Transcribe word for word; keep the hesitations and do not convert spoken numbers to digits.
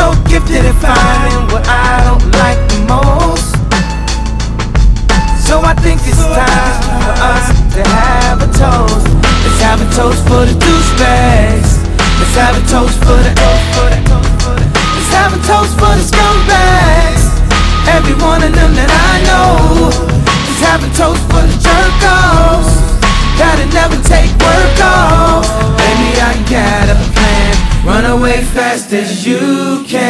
so gifted at finding what I don't like the most. So I think it's time for us to have a toast. Let's have a toast for the douchebags. Let's have a toast for the Let's have a toast for the scumbags. Every one of them that I know. Let's have a toast for the jerk-offs that'll never take work off. Baby, I got a plan. Run away fast as you can.